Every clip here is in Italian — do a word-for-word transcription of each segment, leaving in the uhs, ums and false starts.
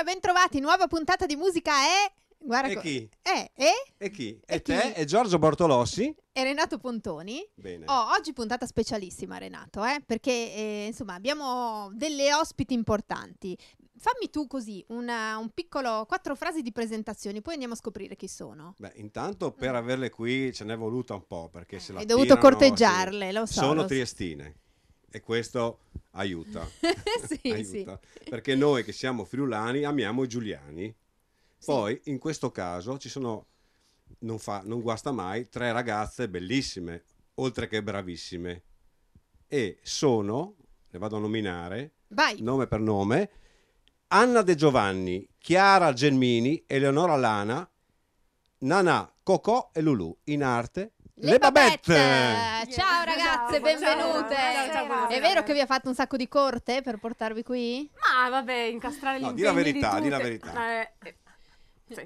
Buonasera, bentrovati. Nuova puntata di Musica è... Guarda e chi? Eh, e? E chi? E E chi? te? E Giorgio Bortolossi? E Renato Pontoni. Bene. Oh, oggi puntata specialissima, Renato, eh? Perché eh, insomma abbiamo delle ospiti importanti. Fammi tu così una, un piccolo quattro frasi di presentazioni, poi andiamo a scoprire chi sono. Beh, intanto per averle qui ce n'è voluta un po', perché se la Hai dovuto tirano, corteggiarle, sì. lo so. Sono lo so. triestine e questo aiuta. sì, aiuta. sì. Perché noi che siamo friulani amiamo i giuliani. Sì. Poi in questo caso ci sono, non, fa, non guasta mai, tre ragazze bellissime, oltre che bravissime. E sono, le vado a nominare, Vai. nome per nome, Anna De Giovanni, Chiara Gelmini, Eleonora Lana, Nana, Cocò e Lulu, in arte Le, Le Babette! Babette! Ciao ragazze, Ciao, benvenute! ciao, ciao, ciao, È vero che vi ha fatto un sacco di corte per portarvi qui? Ma vabbè, incastrare gli No, di impegni la verità, di di la tutte. verità. Eh, eh, sì.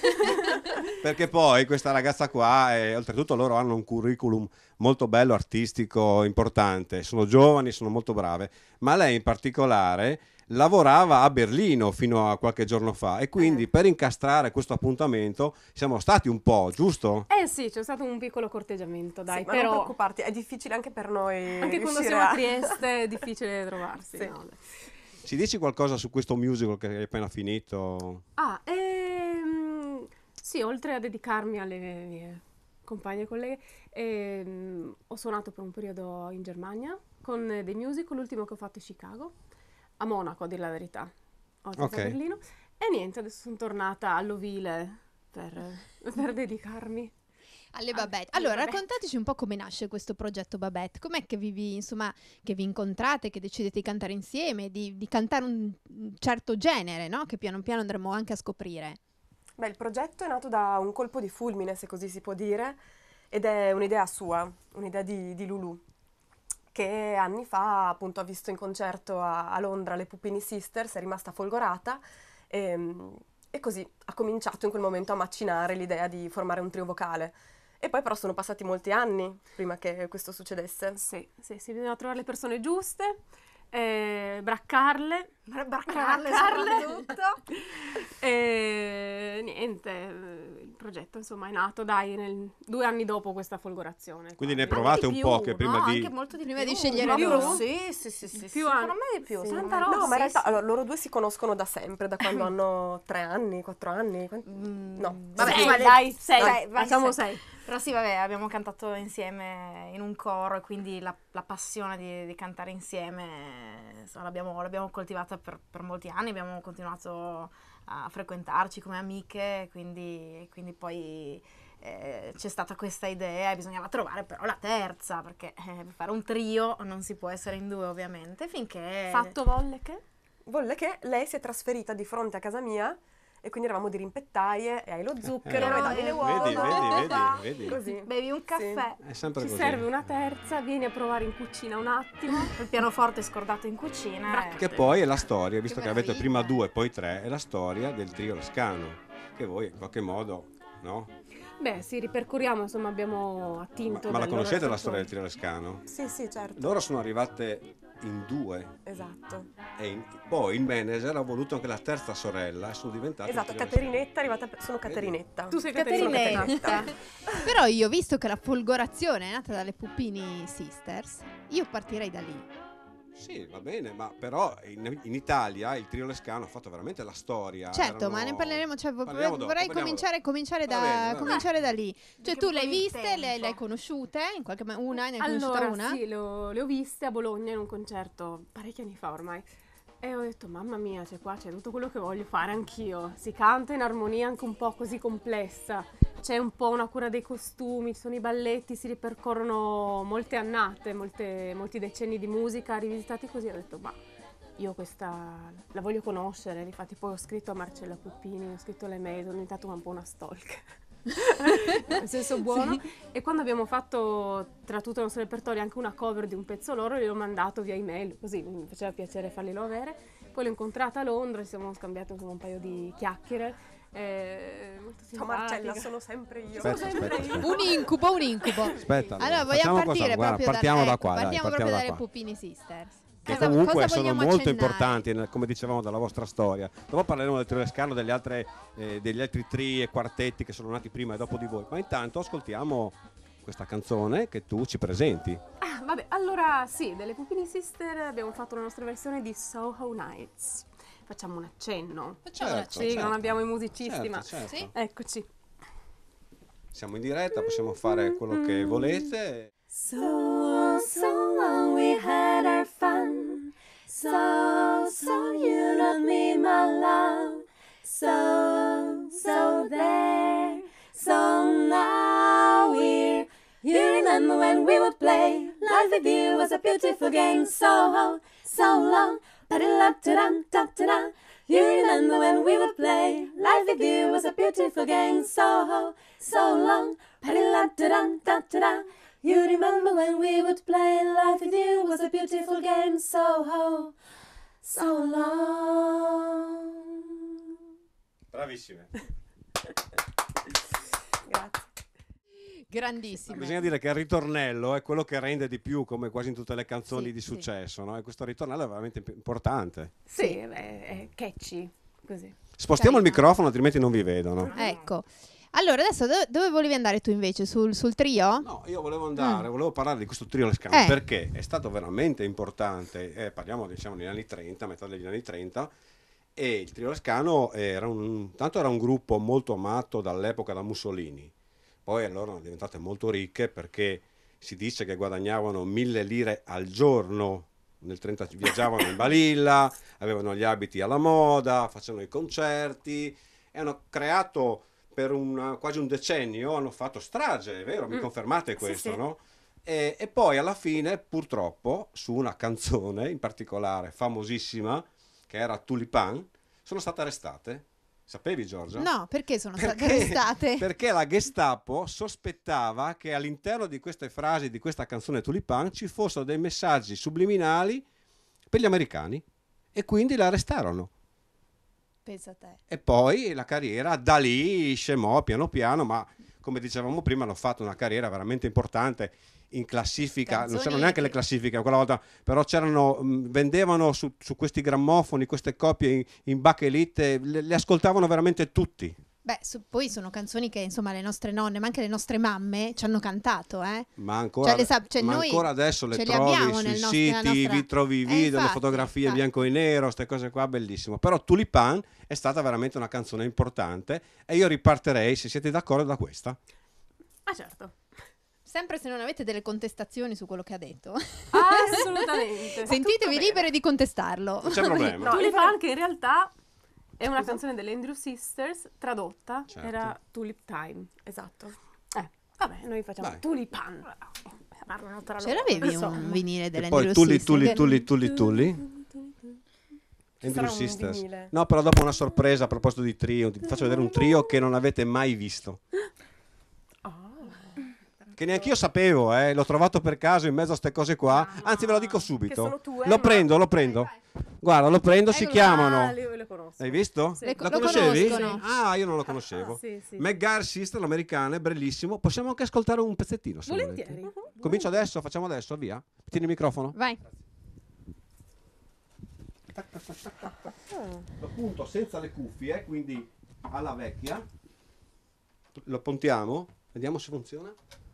Perché poi questa ragazza qua, eh, oltretutto loro hanno un curriculum molto bello, artistico, importante, sono giovani, sono molto brave, ma lei in particolare lavorava a Berlino fino a qualche giorno fa e quindi Eh. per incastrare questo appuntamento siamo stati un po', giusto? Eh sì, c'è stato un piccolo corteggiamento, dai, Sì, ma però non preoccuparti, è difficile anche per noi. anche quando riuscire siamo a a- Trieste è difficile trovarsi. Sì. No, dai. Ci dici qualcosa su questo musical che hai appena finito? Ah, ehm, sì, oltre a dedicarmi alle mie compagne e colleghe, ehm, ho suonato per un periodo in Germania con dei musical, l'ultimo che ho fatto è Chicago, a Monaco a dire la verità, oltre Ok. a Berlino, e niente, adesso sono tornata all'Ovile per, per dedicarmi. Alle Ah, Babette. alle Allora, Babette. raccontateci un po' come nasce questo progetto Babette. Com'è che vi, vi- insomma, che vi incontrate, che decidete di cantare insieme, di, di cantare un un certo genere, no? Che piano piano andremo anche a scoprire. Beh, il progetto è nato da un colpo di fulmine, se così si può dire, ed è un'idea sua, un'idea di, di Lulu, che anni fa appunto ha visto in concerto a, a Londra le Puppini Sisters, è rimasta folgorata e, e così ha cominciato in quel momento a macinare l'idea di formare un trio vocale. E poi però sono passati molti anni prima che questo succedesse. Sì, sì, sì, bisogna trovare le persone giuste, eh, braccarle, Braccarle soprattutto. e niente, eh, il progetto insomma è nato, dai, nel- due anni dopo questa folgorazione. Quindi ne quasi. provate Anche un di po' più, che prima no? di... Anche molto di Prima più. di scegliere Ma loro? più? Sì, sì, sì, sì, Più sì. anni. Secondo me di più. Sì. Santa No, Rosa. ma in realtà allora, loro due si conoscono da sempre, da quando hanno tre anni, quattro anni. quant- Mm, No, vabbè, Sei, vale- dai, sei, sei, vai, facciamo sei. sei. Però sì, vabbè, abbiamo cantato insieme in un coro e quindi la, la passione di, di cantare insieme insomma, l'abbiamo, l'abbiamo coltivata per, per molti anni, abbiamo continuato a frequentarci come amiche, quindi, quindi poi eh, c'è stata questa idea e bisognava trovare però la terza, perché eh, per fare un trio non si può essere in due ovviamente, finché... Fatto volle che? volle che lei si è trasferita di fronte a casa mia e quindi eravamo dirimpettai e hai lo zucchero, Eh, e dammi le uova. vedi, vedi, vedi, vedi. Così. Bevi un caffè, È sempre Ci così. serve una terza, vieni a provare in cucina un attimo. il pianoforte scordato in cucina. e- Che poi è la storia, visto Che che avete meraviglia. prima due, poi tre, è la storia del trio Lescano, che voi in qualche modo, no? Beh, sì, ripercorriamo, insomma, abbiamo Ma, attinto. ma la dal loro conoscete la repertorio. storia del trio Lescano? Sì, sì, certo. Loro sono arrivate in due Esatto. e in- poi il manager ha voluto anche la terza sorella e sono diventate il Esatto, trio Caterinetta è arrivata per... sono Vedi? Caterinetta. Tu sei Caterinetta. Caterinetta. Però io, visto che la folgorazione è nata dalle Puppini Sisters, io partirei da lì. Lescano. Sì, va bene, ma però in, in Italia il trio Lescano ha fatto veramente la storia. Certo, ma erano- ne parleremo, cioè, vo- Parliamo dopo, vorrei parliamo cominciare, cominciare, Va da, bene, va bene. cominciare da lì. Cioè Che tu un le hai po' di viste, le, tempo. le hai conosciute, in qualche ma- una, ne hai conosciuta Allora, una? sì, le ho, le ho viste a Bologna in un concerto parecchi anni fa ormai. E ho detto, mamma mia, c'è qua, c'è tutto quello che voglio fare anch'io. Si canta in armonia anche un po' così complessa. C'è un po' una cura dei costumi, ci sono i balletti, si ripercorrono molte annate, molte- molti decenni di musica rivisitati così. Ho detto, ma io questa la voglio conoscere. Infatti poi ho scritto a Marcella Puppini, ho scritto le mail, sono diventata un po' una stalker. Nel senso buono. E quando abbiamo fatto tra tutto il nostro repertorio anche una cover di un pezzo loro, gliel'ho mandato via email, così mi faceva piacere farglielo avere. Poi l'ho incontrata a Londra, ci siamo scambiati insomma, un paio di chiacchiere. Eh, molto Ciao simpatica. Marcella, sono sempre io. Aspetta, Sono sempre aspetta, io. aspetta. Un incubo, un incubo. Aspetta, Allora, vogliamo facciamo partire cosa? Guarda, proprio partiamo da, da ecco, qua, dai, partiamo partiamo proprio da dalle qua. Puppini Sisters. che Cosa- comunque cosa sono vogliamo molto accennare? importanti, nel- come dicevamo, dalla vostra storia. Dopo parleremo del trio Lescano, degli, altre, eh, degli altri tri e quartetti che sono nati prima e dopo di voi, ma intanto ascoltiamo questa canzone che tu ci presenti. Ah, vabbè, allora sì, delle Pupini Sister abbiamo fatto la nostra versione di Soho Nights. Facciamo un accenno. Facciamo Certo, una Sì, certo. non abbiamo i musicisti, Certo, ma certo. Sì. eccoci. Siamo in diretta, possiamo fare quello che volete. So, so long we had our fun. So, so you love me, my love. So, so there. So now we're. You remember when we would play? Life with you was a beautiful game. So, so long. Ba-da-da-da-da-da-da. You remember when we would play? Life with you was a beautiful game. So, so long. Ba-da-da-da-da-da-da. You remember when we would play? Life with you was a beautiful game. So, so long. Bravissime. Grazie. Grandissimo. Bisogna dire che il ritornello è quello che rende di più, come quasi in tutte le canzoni Sì, di sì. successo, no? E questo ritornello è veramente imp- importante. Sì, è, è catchy, così. Spostiamo il Carina. microfono, altrimenti non vi vedono. Ecco. Allora, adesso dove, dove volevi andare tu invece? Sul, sul trio? No, io volevo andare, volevo parlare di questo trio Lescano Eh. perché è stato veramente importante. Eh, parliamo diciamo degli anni trenta, metà degli anni trenta. E il trio Lescano era un, tanto era un gruppo molto amato dall'epoca da Mussolini. Poi allora sono diventate molto ricche perché si dice che guadagnavano mille lire al giorno. Nel trenta viaggiavano in balilla, avevano gli abiti alla moda, facevano i concerti e hanno creato per una- quasi un decennio, hanno fatto strage, è vero? Mi Mm. confermate Sì, questo, sì. no? E, e poi alla fine, purtroppo, su una canzone in particolare famosissima, che era Tulipan, sono state arrestate. Sapevi, Giorgia? No, perché sono state Perché- arrestate? Perché la Gestapo sospettava che all'interno di queste frasi di questa canzone Tulipan ci fossero dei messaggi subliminali per gli americani e quindi la arrestarono. Pensa a te. E poi la carriera da lì scemò piano piano, ma come dicevamo prima hanno fatto una carriera veramente importante in classifica, non Canzoni c'erano neanche le che- classifiche quella volta, però c'erano, mh, vendevano su, su questi grammofoni, queste copie in, in bachelit, le, le ascoltavano veramente tutti. Beh, su- poi sono canzoni che insomma le nostre nonne, ma anche le nostre mamme ci hanno cantato, eh? Ma ancora, Cioè, le sa- cioè, ma noi ancora adesso le ce le trovi abbiamo sui nel nostro- siti, nella nostra- vi trovi i Eh, video, le infatti, fotografie infatti. bianco e nero, queste cose qua, bellissimo. Però Tulipan è stata veramente una canzone importante e io ripartirei, se siete d'accordo, da questa. Ah, certo. Sempre se non avete delle contestazioni su quello che ha detto. Assolutamente. Sentitevi libere di contestarlo. Non c'è problema. No, Tulipan che in realtà è una canzone delle Andrew Sisters, tradotta, Certo. era Tulip Time. Esatto. Eh, vabbè, noi facciamo Dai. Tulipan. Parlano tra Ce loro. l'avevi so. un vinile delle E poi Andrew Tulli, Sisters? Tulli, Tulli, Tulli, Tulli. Andrew sarà un Sisters. vinile. No, però dopo una sorpresa a proposito di trio, ti faccio vedere un trio che non avete mai visto. Che neanche io sapevo, eh, l'ho trovato per caso in mezzo a queste cose qua. Anzi, ve lo dico Che subito. sono tue, Lo ma- prendo, lo prendo. Guarda, lo prendo, si Eccolo. chiamano. Ah, io le conosco. Hai visto? Sì. Le- La lo conoscevi? conoscono. Ah, io non lo conoscevo. Sì, sì. McGuire Sister, l'americana, è bellissimo. Possiamo anche ascoltare un pezzettino, se Volentieri. volete. Comincio adesso, facciamo adesso, via. Tieni il microfono. Vai. Appunto senza le cuffie, quindi alla vecchia. Lo puntiamo, vediamo se funziona.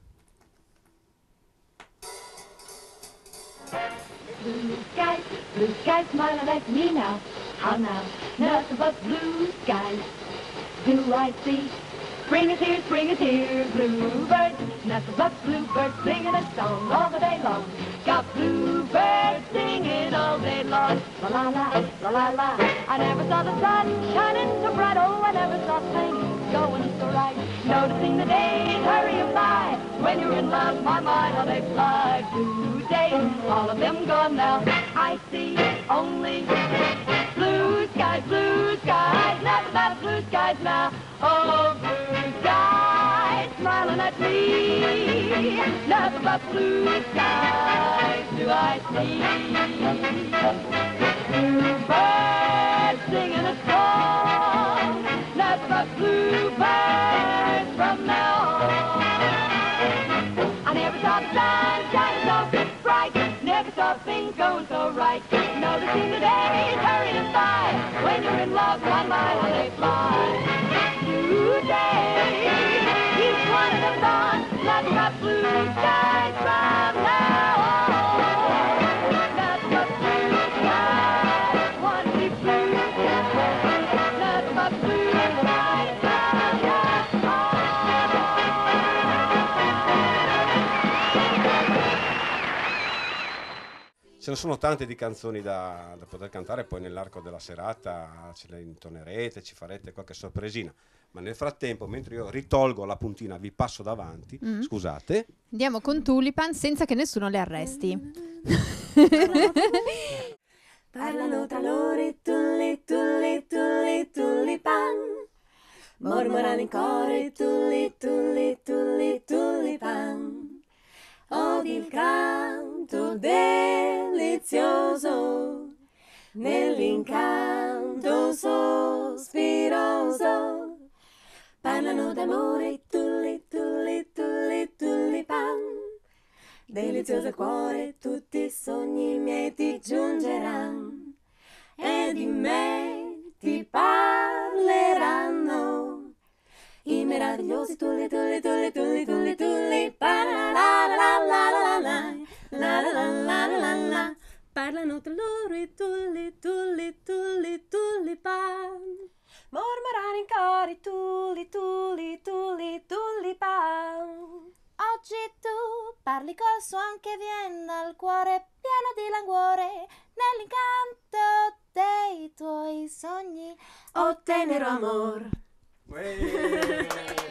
Blue skies, blue skies, smiling at me now. How now? Nothing but blue skies. Do I see? Spring is here, spring is here. Bluebirds, nothing but bluebirds singing a song all the day long. Got bluebirds singing all day long. La la la, la la la. I never saw the sun shining so bright. Oh, I never saw things going so right. Noticing the days hurrying by. When you're in love, my mind, how they fly. Blue days, all of them gone now. I see only blue skies, blue skies, nothing but blue skies now. Oh, blue skies, smiling at me. Nothing but blue skies do I see. Bluebirds singing a song. Nothing but bluebirds from now on. I never saw the sun shining so bright. Never never saw things going so right. Noticing the days hurrying by. When you're in love, my my how they fly. Today, each one of them gone. Nothing but blue skies from now on. Nothing but blue skies. Want to see blue skies. Nothing but blue skies from now Ce ne sono tante di canzoni da, da poter cantare, poi nell'arco della serata ce le intonerete, ci farete qualche sorpresina. Ma nel frattempo, mentre io ritolgo la puntina, vi passo davanti, Mm. scusate. Andiamo con Tulipan senza che nessuno le arresti. Parlano tra loro i tulli, tulli, tulli, tulipan. Mormorano in coro i tulli, tulli, tulli, tulipan. Odi il canto delizioso nell'incanto sospiroso. Parlano d'amore i tulli, tulli, tulli, tulipan. Delizioso il cuore, tutti i sogni miei ti giungeranno e di me ti parleranno. I meravigliosi tulli, tulli, tulli, tulli, tulli, tulli, pa-la-la-la-la-la-la-la-la-la-la-la. Parlano tra loro i tulli, tulli, tulli, tulipan. Mormorano in coro i tulli, tulli, tulli, tulipan. Oggi tu parli col suon che viene dal cuore pieno di languore, nell'incanto dei tuoi sogni. Oh tenero amor. Uè.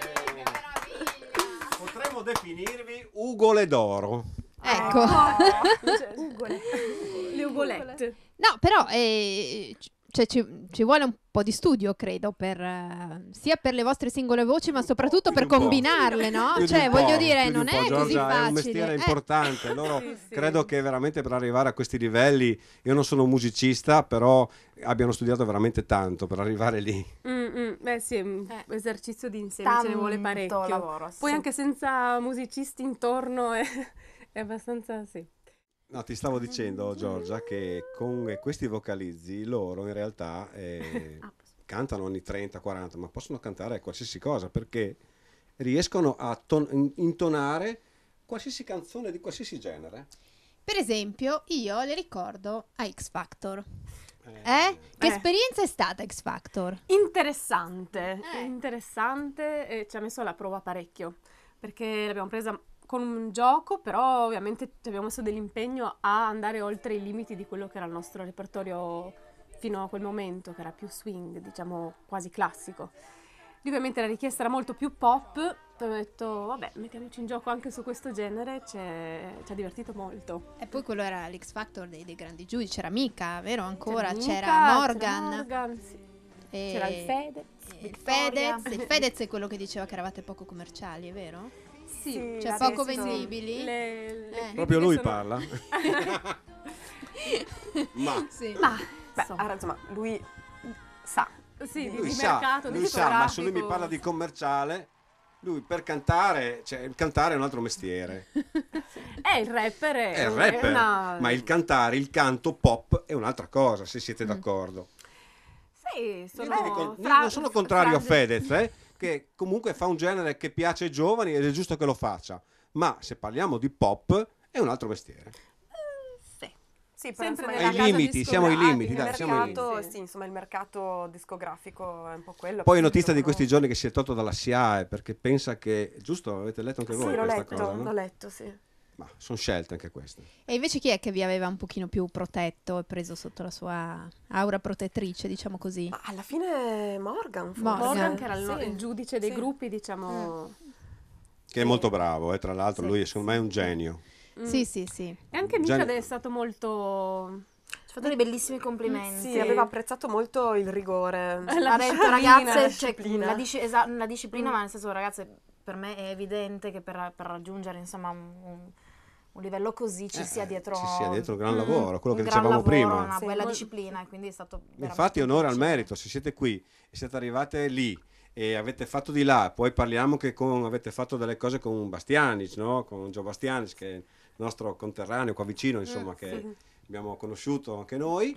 Potremmo definirvi Ugole d'oro. Ecco. Ugole. Le ugolette. No, però eh, c- cioè, ci, ci vuole un po' di studio, credo, per, eh, sia per le vostre singole voci, ma soprattutto per Più di un po'. combinarle, no? Più di Cioè, un voglio po', dire, più di non un po', è così Giorgia, facile. è un mestiere Eh. importante. Loro Sì, sì. credo che veramente per arrivare a questi livelli, io non sono musicista, però abbiano studiato veramente tanto per arrivare lì. Mm, mm, beh sì, un Eh. esercizio di insieme ce ne vuole Tanto parecchio. lavoro, Poi sì. anche senza musicisti intorno è, è abbastanza, sì. No, ti stavo dicendo, Giorgia, che con questi vocalizzi loro in realtà eh, Ah, cantano ogni trenta quaranta, ma possono cantare qualsiasi cosa perché riescono a ton- intonare qualsiasi canzone di qualsiasi genere. Per esempio, io le ricordo a X Factor. Eh, Eh? Che Eh. esperienza è stata X Factor? Interessante, Eh. interessante e ci ha messo alla prova parecchio, perché l'abbiamo presa con un gioco, però ovviamente ci abbiamo messo dell'impegno a andare oltre i limiti di quello che era il nostro repertorio fino a quel momento, che era più swing, diciamo quasi classico. Lì ovviamente la richiesta era molto più pop, abbiamo detto vabbè, mettiamoci in gioco anche su questo genere, c'è- ci ha divertito molto. E poi quello era l'X Factor dei, dei grandi giudici, c'era Mika, vero? Ancora C'era c'era, Mika, Morgan. c'era Morgan, sì. e- C'era il Fedez, e il Victoria. Fedez. Il Fedez è quello che diceva che eravate poco commerciali, è vero? Sì, Cioè adesso- poco vendibili? Le, le Eh. critiche Proprio lui sono- parla. Ma Sì. Ma, Beh, insomma, ha- insomma, lui sa. sì, di, lui di sa, mercato, lui di sa, ma se lui mi discografico. parla di commerciale, lui per cantare, cioè il cantare è un altro mestiere. Eh, il rapper è, È il è rapper, una... ma il cantare, il canto pop è un'altra cosa, se siete Mm. d'accordo. Sì, Io sono... non dico- io fra- non sono contrario a frasi- Fedez, eh, che comunque fa un genere che piace ai giovani ed è giusto che lo faccia, ma se parliamo di pop è un altro mestiere. Sì. Sì, però Sempre insomma, nella Ai casa limiti, siamo ai discografica. limiti, il dai, siamo ai mercato, limiti. sì, insomma, il mercato discografico è un po' quello. Poi è per notizia di loro- questi giorni che si è tolto dalla S I A E perché pensa che, giusto, avete letto anche Sì, voi l'ho questa letto, cosa, no? l'ho letto, sì. Ma sono scelte anche queste. E invece chi è che vi aveva un pochino più protetto e preso sotto la sua aura protettrice, diciamo così? Ma alla fine Morgan, forse. Morgan. Morgan, che era il, Sì. il giudice dei Sì. gruppi, diciamo... Che è molto bravo, eh, tra l'altro, Sì. lui secondo me è un genio. Mm. Sì, sì, sì. E anche Già- Mika è stato molto... Ci ha fatto dei bellissimi complimenti. Sì, aveva apprezzato molto il rigore. La Ha detto disciplina, ragazze, la cioè, disciplina. la, disci- esa- la disciplina, Mm. ma nel senso ragazze, per me è evidente che per, per raggiungere insomma un, un- un livello così ci Eh, sia dietro ci sia dietro un gran Mm, lavoro, quello che un gran dicevamo lavoro, prima. una Sì. bella Mol- disciplina, e quindi è stato veramente Infatti un onore al piacere. merito, se siete qui e siete arrivate lì e avete fatto di là, poi parliamo che con- avete fatto delle cose con Bastianic, no? Con Gio Bastianic che nostro conterraneo qua vicino, insomma, Mm, che sì. abbiamo conosciuto anche noi.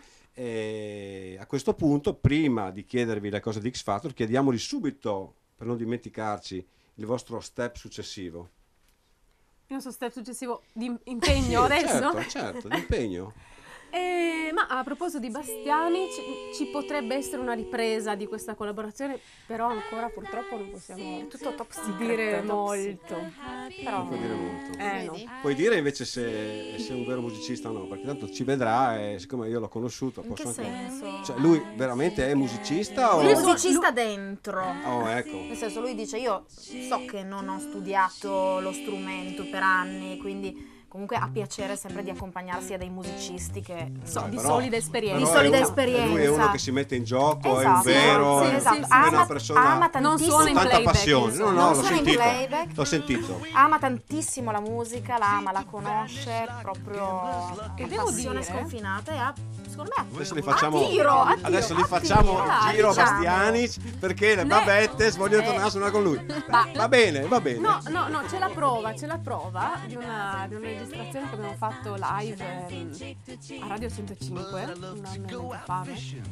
E a questo punto, prima di chiedervi le cose di X Factor, chiediamoli subito, per non dimenticarci, il vostro step successivo. Il nostro step successivo di impegno Sì, adesso. Certo, certo, l'impegno. Eh, ma a proposito di Bastiani, ci, ci potrebbe essere una ripresa di questa collaborazione, però ancora purtroppo non possiamo Tutto top secret. dire top molto. Però Non puoi dire molto. Eh, no. Vedi? Puoi dire invece se, se è un vero musicista o no, perché tanto ci vedrà e siccome io l'ho conosciuto In posso che anche... senso? Cioè, lui veramente è musicista o... Lui è musicista dentro. Oh, ecco. Nel senso, lui dice, io so che non ho studiato lo strumento per anni, quindi comunque ha piacere sempre di accompagnarsi a dei musicisti che So, di Però- solida esperienza. Di però solida è un- esperienza. Lui è uno che si mette in gioco, è un Esatto, vero, sì, è, esatto. è Ama, una persona ama Non tantissimo, suona in tanta playback, passione. No, insomma. no, Non l'ho suona in sentito. playback. L'ho sentito. ama tantissimo la musica, la ama, la conosce, proprio E una devo passione dire- sconfinata e ha, secondo me, Adesso li facciamo, a tiro, a tiro, adesso li a facciamo tiro, dai, giro a diciamo. Bastianic perché le Ne- babette vogliono Eh. tornare a suonare con lui. Ma- Va bene, va bene. No, no, no, c'è la prova, c'è la prova di una, di una registrazione che abbiamo fatto live ehm, a Radio centocinque, un anno e mezzo fa.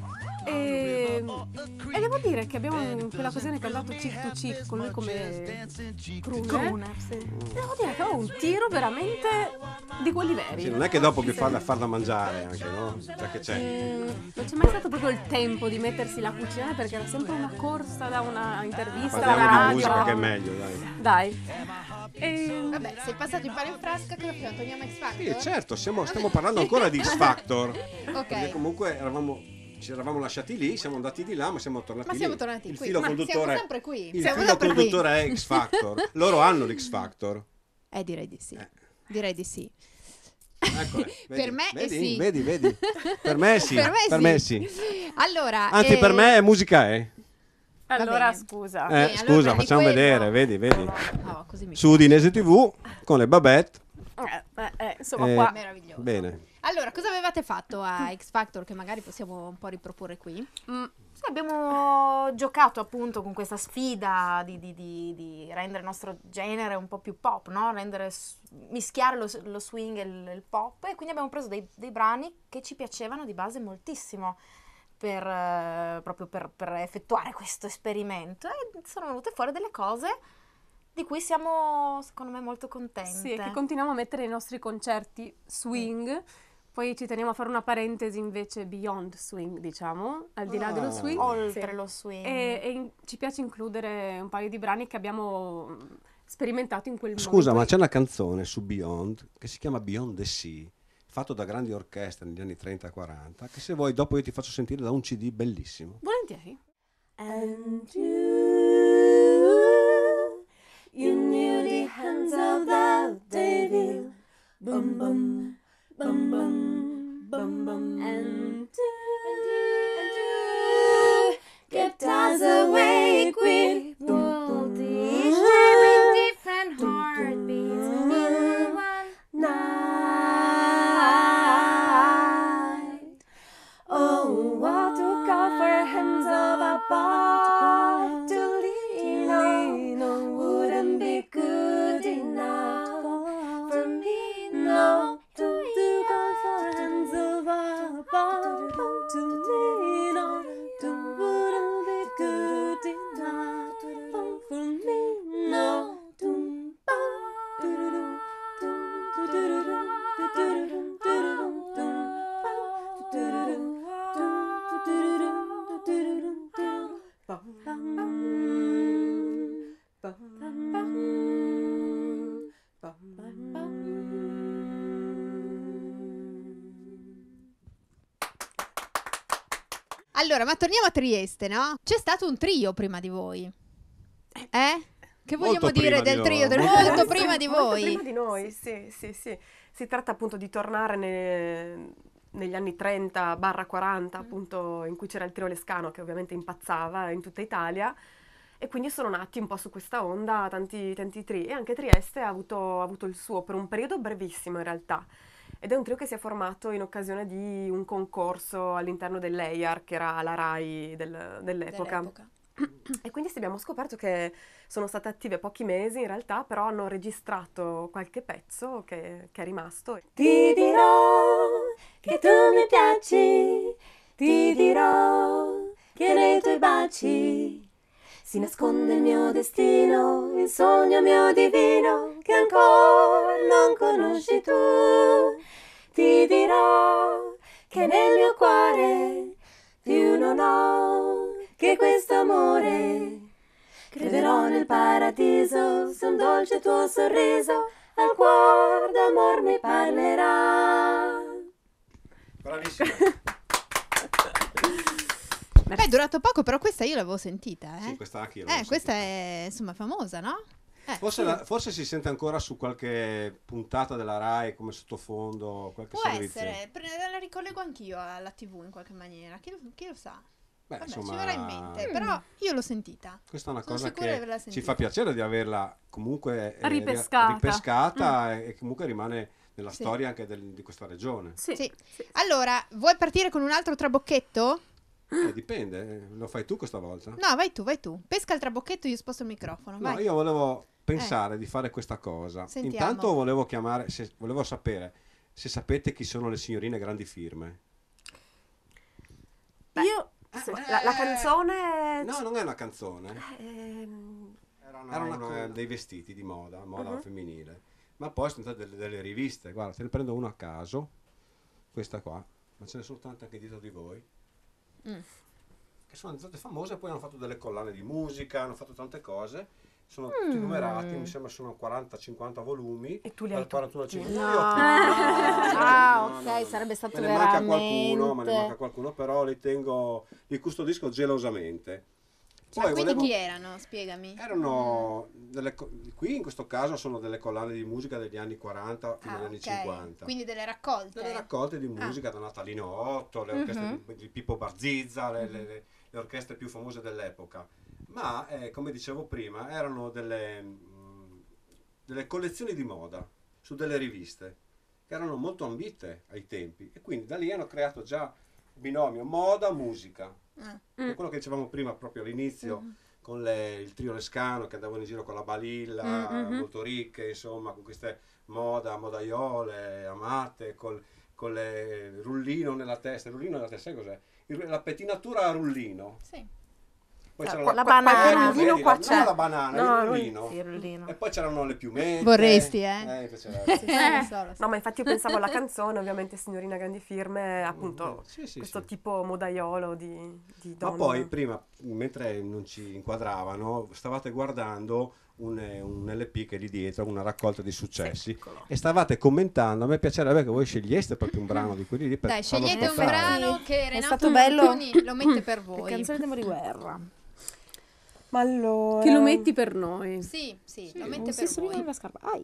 E, e devo dire che abbiamo in quell'occasione cantato Cheek to Cheek con lui come crooner. Crooner, sì. Devo dire che ho un tiro veramente di quelli veri. Sì, non è che dopo che fa da far da mangiare anche, no? Cioè che c'è. Mm, non c'è mai stato proprio il tempo di mettersi la cucina perché era sempre una corsa da una intervista alla Parliamo di radio. musica che è meglio, dai. Dai. E, Vabbè, sei passato in pane in frasca, cosa facciamo? Torniamo a X Factor? Sì, certo, stiamo, stiamo parlando ancora di X Factor. Perché Ok. comunque eravamo, ci eravamo lasciati lì, siamo andati di là, ma siamo tornati Ma lì. siamo tornati il qui. Filo Ma conduttore, siamo sempre qui. Il Siamo filo sempre qui. conduttore è X Factor. Loro hanno l'X Factor. Eh, direi di sì. Eh. Direi di sì. Eccole, vedi, Per me è vedi, sì. Vedi, vedi. Per me sì. Per me sì. Allora, Anzi, eh, per me è musica, eh. allora, bene. scusa. Eh, Sì, allora, scusa, di facciamo quello- vedere, vedi, vedi. Oh, così mi Su Udinese T V con le babette. Eh, eh, eh, insomma, Eh, qua meraviglioso. Bene. Allora, cosa avevate fatto a X Factor che magari possiamo un po' riproporre qui? mm, Sì, abbiamo giocato appunto con questa sfida di, di- di- di rendere il nostro genere un po' più pop, no? Rendere, s- mischiare lo, lo swing e il, il pop, e quindi abbiamo preso dei, dei brani che ci piacevano di base moltissimo per, eh, proprio per, per effettuare questo esperimento, e sono venute fuori delle cose di cui siamo secondo me molto contenti. sì, è che continuiamo a mettere nei nostri concerti swing, poi ci teniamo a fare una parentesi invece beyond swing, diciamo, al di là Ah. dello swing. Oltre Sì. lo swing. E, e in- ci piace includere un paio di brani che abbiamo mm, sperimentato in quel Scusa, ma momento. c'è una canzone su Beyond che si chiama Beyond the Sea, fatto da grandi orchestre negli anni trenta e quaranta, che se vuoi dopo io ti faccio sentire da un C D bellissimo. Volentieri. And you, you knew the hands of the devil. Bum bum, bum bum, bum bum. And you, and you kept us awake with boom, Each day with different heartbeats in one night. Oh, what took off our hands of apart to lean on wouldn't be good enough for me. No, to take off our hands of apart to lean on to wouldn't be good enough for me. No, dum ba do do do do do do do Allora, ma torniamo a Trieste, no? C'è stato un trio prima di voi. Eh? Che vogliamo Molto dire prima di del trio? loro, Del molto molto prima. prima di Molto voi. prima di noi, sì, sì, sì. Si tratta appunto di tornare ne- negli anni trenta quaranta, appunto, in cui c'era il trio Lescano, che ovviamente impazzava in tutta Italia, e quindi sono nati un po' su questa onda tanti, tanti tri, e anche Trieste ha avuto, ha avuto il suo per un periodo brevissimo in realtà. Ed è un trio che si è formato in occasione di un concorso all'interno dell'E I A R, che era la RAI del- dell'epoca. Dell'epoca. E quindi sì, abbiamo scoperto che sono state attive pochi mesi in realtà, però hanno registrato qualche pezzo che, che è rimasto. Ti dirò che tu mi piaci, ti dirò che nei tuoi baci si nasconde il mio destino, il sogno mio divino che ancora non conosci tu. Ti dirò che nel mio cuore più non ho che questo amore. Crederò nel paradiso, se un dolce tuo sorriso al cuore d'amor mi parlerà. Bravissima. Beh, è durato poco, però questa io l'avevo sentita, eh. Sì, questa anche io Eh, l'avevo questa sentita. è insomma famosa, no? Eh, Forse, la- forse si sente ancora su qualche puntata della Rai come sottofondo, qualche può servizio. essere, pre- la ricollego anch'io alla tivù in qualche maniera, chi lo, chi lo sa? Beh, Vabbè, insomma, ci verrà in mente, però io l'ho sentita. questa è una Sono cosa sicura di averla che ci sentita. fa piacere di averla comunque eh, Ripescata. ripescata e, e comunque rimane nella Sì. storia anche del- di questa regione. Sì. Sì. Allora, vuoi partire con un altro trabocchetto? Eh, dipende, eh, lo fai tu questa volta? No, vai tu, vai tu. Pesca il trabocchetto, io sposto il microfono. No, Vai. io volevo pensare di fare questa cosa. Sentiamo. Intanto volevo chiamare, se, volevo sapere se sapete chi sono le signorine grandi firme. Io Sì, la, la canzone... No, non è una canzone. Ehm, Erano, erano, eh, dei vestiti di moda, moda Mhm. femminile. Ma poi sono state delle, delle riviste. Guarda, te ne prendo una a caso. Questa qua. Ma ce ne sono tante anche dietro di voi. Mm. Che sono diventate famose. Poi hanno fatto delle collane di musica, hanno fatto tante cose. Sono tutti numerati, mi sembra sono quaranta cinquanta volumi. E tu li dal hai quarantuno al tutti? cinquanta. No. Io ho tutti. Ah, No, ok, no, no. sarebbe stato Me ne manca veramente... qualcuno, me ne manca qualcuno, però li tengo, li custodisco gelosamente. Ma Poi quindi volevo- chi erano? Spiegami. Erano delle, co- qui in questo caso sono delle collane di musica degli anni quaranta fino agli Ah, anni ok. cinquanta. Quindi delle raccolte. Delle raccolte di Ah. musica da Natalino otto, le orchestre Mhm. di, di Pippo Barzizza, le, le- le- le orchestre più famose dell'epoca. Ma, eh, come dicevo prima, erano delle, mh, delle collezioni di moda su delle riviste che erano molto ambite ai tempi e quindi da lì hanno creato già il binomio moda-musica. Ah. È quello che dicevamo prima proprio all'inizio con le- il trio Lescano che andavano in giro con la balilla, Mm, mhm. molto ricche, insomma, con queste moda, modaiole, amate, col, con le rullino nella testa. Il rullino nella testa, sai cos'è? Il- la pettinatura a rullino. Sì. Poi Ah, c'era qua- la qua- banana. qualche eh, rullino vedi, qua la- c'è. no, la banana, No, il lui- rullino. Sì, il rullino. E poi c'erano le piumette. Vorresti, eh? Eh, mi piaceva. Eh, lo so, lo so. No, ma infatti io pensavo alla canzone, ovviamente Signorina Grandi Firme, appunto Sì, sì, questo sì. tipo modaiolo di, di Ma donna. poi prima, mentre non ci inquadravano, stavate guardando un, un L P che è lì dietro, una raccolta di successi, e stavate commentando. A me piacerebbe che voi sceglieste proprio un brano di quelli lì per Dai, farlo scegliete un ascoltare. brano che È Renato stato bello. Montoni lo mette per Le voi. canzoni d'amore di guerra. Ma allora... Che lo metti per noi. Sì, sì, Sì, lo non mette Non per si solleva voi. la scarpa. Ai.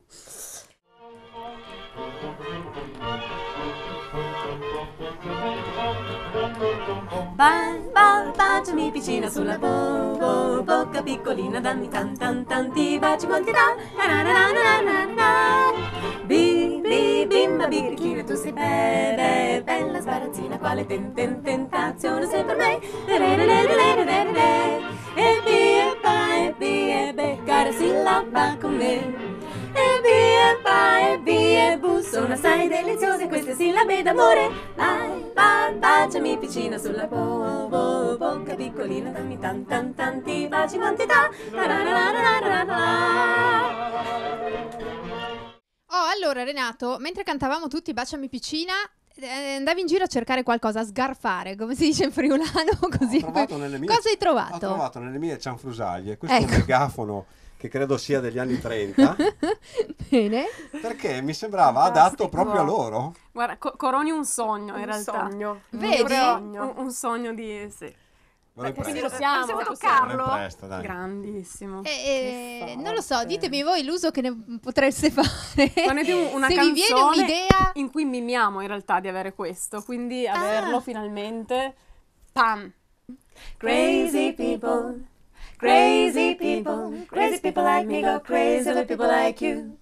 Ba, ba, baciami piccina sulla bo, bo, bocca piccolina, dammi tan tan tanti baci quanti da, na na na na na na na. Bi, bi, bimba birichina, tu sei be, be, bella sbarazzina, quale ten, ten, tentazione sei per me. Re, re, re, re, re, re, re, re. E bi e ba e bi e be, cara sillaba con me. E bi e ba e bi e bu, sono assai deliziose queste sillabe d'amore. Vai, ba, baciami piccina sulla bo, bo, bocca piccolina, dammi tan tan tanti baci quantità. La, la, la, la, la, la, la, la. Oh, allora Renato, mentre cantavamo tutti Baciami piccina, eh, andavi in giro a cercare qualcosa, a sgarfare, come si dice in friulano, così. Ho trovato nelle mie- Cosa hai trovato? Ho trovato nelle mie cianfrusaglie questo Ecco. megafono che credo sia degli anni trenta, Bene. perché mi sembrava adatto proprio a loro. Guarda, co- coroni un sogno in Un realtà. sogno. Vedi? Un sogno. Un, un sogno di... sì. Ve lo Quindi presto. lo siamo, Possiamo lo possiamo. Ve lo toccarlo? presto, dai. Grandissimo. Eh, eh, Che non lo so, forte. ditemi voi l'uso che ne potreste fare. Ponete un- una Se vi viene canzone un'idea, in cui mimiamo in realtà di avere questo, quindi averlo Ah. finalmente, pam. Crazy people, crazy people, crazy people like me go crazy with people like you.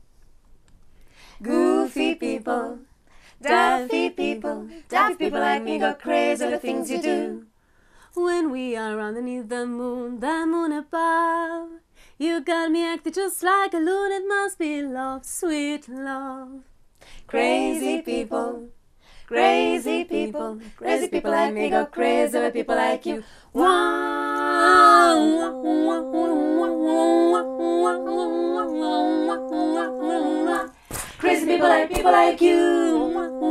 Goofy people, daffy people, daffy people like me go crazy with things you do. when we are underneath the moon, the moon above. You got me acting just like a loon, it must be love, sweet love. Crazy people, crazy people, crazy people like me go crazy with people like you. Crazy people like people like you.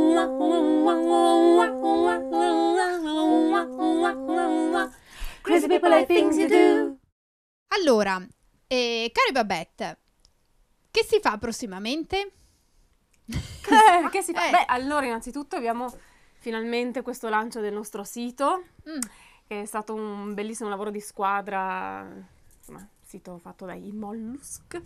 Crazy people like things you do. Allora, eh, care Babette, che si fa prossimamente? Eh, che si fa? Eh. Beh, allora innanzitutto abbiamo finalmente questo lancio del nostro sito, Mm. che è stato un bellissimo lavoro di squadra, insomma, sito fatto dai Mollusk,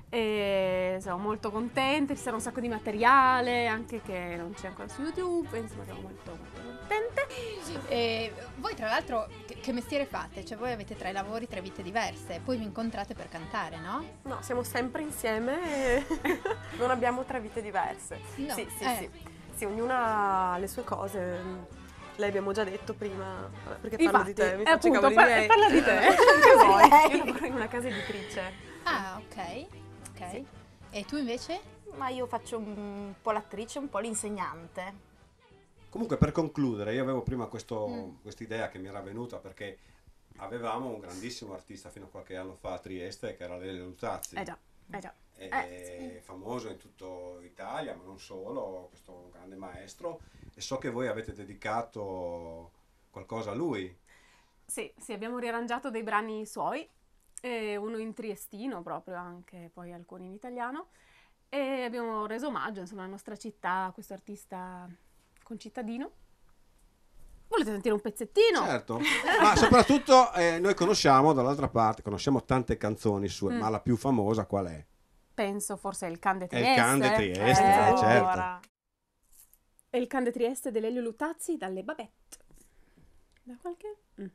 e siamo molto contenti, ci sarà un sacco di materiale, anche che non c'è ancora su YouTube, insomma siamo molto, molto contente. E voi tra l'altro che, che mestiere fate? Cioè voi avete tre lavori, tre vite diverse, poi vi incontrate per cantare, no? No, siamo sempre insieme e non abbiamo tre vite diverse. No, Sì, sì, eh. sì. Sì, ognuna ha le sue cose. Lei abbiamo già detto prima, vabbè, perché parlo Infatti, di te, mi eh, faccio i appunto, cavoli par- miei. parla di te. Anche voi. Lei. Io lavoro in una casa editrice. Ah, ok, ok. E tu invece? Ma io faccio un po' l'attrice, un po' l'insegnante. Comunque, per concludere, io avevo prima questo, Mm. quest'idea che mi era venuta perché avevamo un grandissimo artista fino a qualche anno fa a Trieste, che era Lelio Lutazzi. Eh già, eh già. È Eh, famoso in tutta Italia, ma non solo, questo grande maestro, e so che voi avete dedicato qualcosa a lui. Sì, sì, abbiamo riarrangiato dei brani suoi, e uno in triestino proprio, anche poi alcuni in italiano, e abbiamo reso omaggio, insomma, alla nostra città, a questo artista concittadino. Volete sentire un pezzettino? Certo, ma soprattutto eh, noi conosciamo dall'altra parte, conosciamo tante canzoni sue, Mm. ma la più famosa qual è? Penso forse il Can de È il Trieste. Can de Trieste, Eh, eh, allora. certo. È il Can de Trieste dell'Elio Lutazzi dalle Babette. Da qualche? Mm.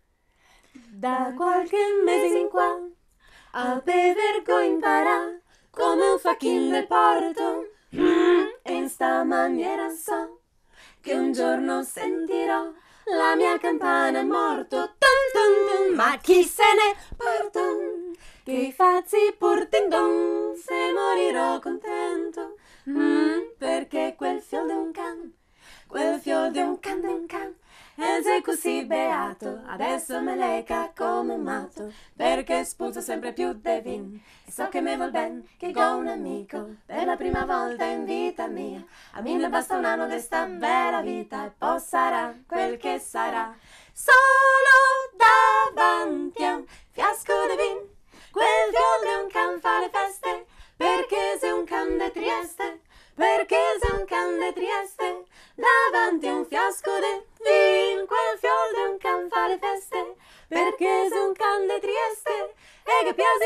Da qualche mese in qua a bevergo imparà come un facchin del porto. Mm, e in sta maniera so che un giorno sentirò la mia campana è morto. Tun, tun, tun, ma chi se ne porta? Che i fazzi portindon se morirò contento. Mm, perché quel fiol di un can, quel fiol di un can, di un can, e sei così beato, adesso me leca come un matto, perché spuzzo sempre più de vin, e so che me vuol ben, che ho un amico, per la prima volta in vita mia, a me ne basta un anno d'esta bella vita, e poi sarà quel che sarà, solo davanti a un fiasco di vin, quel fiol di un can fa le feste, perché sei un can de Trieste, perché sei un can de Trieste, davanti a un fiasco de vin, quel fiol di un can fa le feste, perché sei un can de Trieste e che piace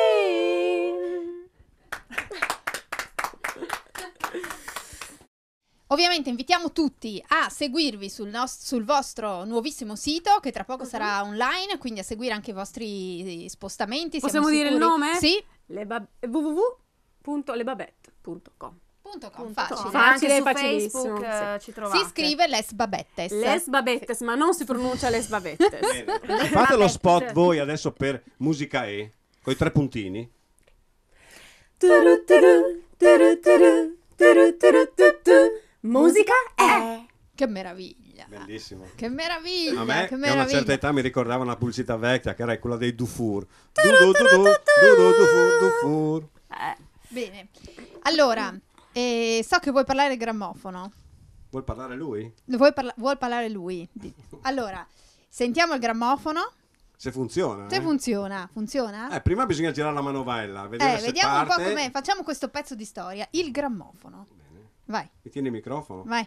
il vin. Ovviamente invitiamo tutti a seguirvi sul, nos- sul vostro nuovissimo sito che tra poco sarà online, quindi a seguire anche i vostri spostamenti. siamo Possiamo dire il sicuri- nome? Sì. Le bab- w w w punto lebabette punto com. Punto com, Punto com. facile. Ma anche Facile, su facilissimo, Facebook eh, ci trovate. Si scrive Les Babettes. Les Babettes, ma non si pronuncia Les Babettes. Bene. Fate lo spot voi adesso per Musica E, con i tre puntini. Turu, turu, turu, turu, turu, turu, tu, tu. Musica è. Che meraviglia. Bellissimo. Che meraviglia. A me, che che a una meraviglia. certa età mi ricordava una pubblicità vecchia che era quella dei Dufour. Du, du, du, du, du, du, Dufour, Dufour. Bene. Allora, eh, so che vuoi parlare del grammofono. Vuol parlare lui? Vuoi parla- vuol parlare lui? Di- Allora, sentiamo il grammofono. Se funziona. Se eh? funziona, funziona? Eh, prima bisogna girare la manovella, vedere Eh, se vediamo parte. un po' come facciamo questo pezzo di storia. Il grammofono. Bene. Vai, Mi tieni il microfono? vai.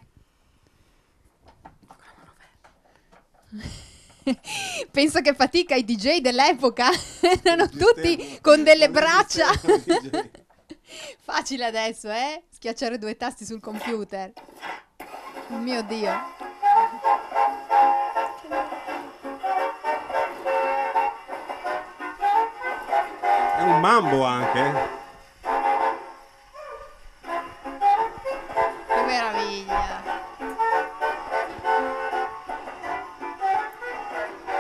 Penso che fatica i D J dell'epoca. Erano tutti con delle braccia. Facile adesso, eh? Schiacciare due tasti sul computer. Oh mio Dio. È un mambo anche. Che meraviglia.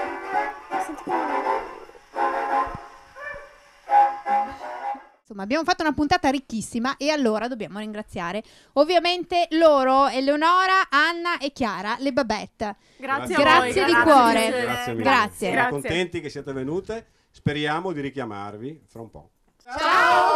insomma abbiamo fatto una puntata ricchissima e allora dobbiamo ringraziare ovviamente loro, Eleonora, Anna e Chiara, le Babette. Grazie, Grazie a voi, di grazie cuore. mille. Grazie mille. Grazie. Siamo Grazie. contenti che siete venute. Speriamo di richiamarvi fra un po'. Ciao!